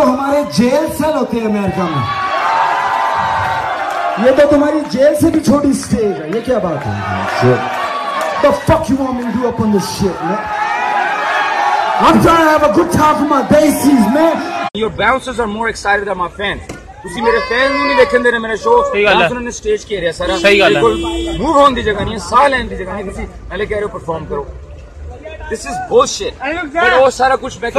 तो हमारे jail cell होते हैं अमेरिका में, ये तो तुम्हारी जेल से भी छोटी स्टेज है। ये क्या बात है? The fuck you want me to do up on this shit, man? I'm trying to have a good time for my bases, man. Your bouncers are more excited than my fans. ਤੁਸੀਂ ਮੇਰੇ fan ਨੂੰ ਨਹੀਂ ਦੇਖਣ ਦੇ ਰਹੇ ਮੇਰਾ show. ਉਹਨਾਂ ਨੇ ਸਟੇਜ ਘੇਰਿਆ ਸਾਰਾ। ਸਹੀ ਗੱਲ ਹੈ। ਮੂਵ ਹੋਣ ਦੀ ਜਗ੍ਹਾ ਨਹੀਂ ਹੈ, ਸਾਹ ਲੈਣ ਦੀ ਜਗ੍ਹਾ ਨਹੀਂ। ਤੁਸੀਂ ਪਹਿਲੇ ਕਹਿ ਰਹੇ ਹੋ ਪਰਫਾਰਮ ਕਰੋ। This is bullshit। ਪਰ ਉਹ ਸਾਰਾ ਕੁਝ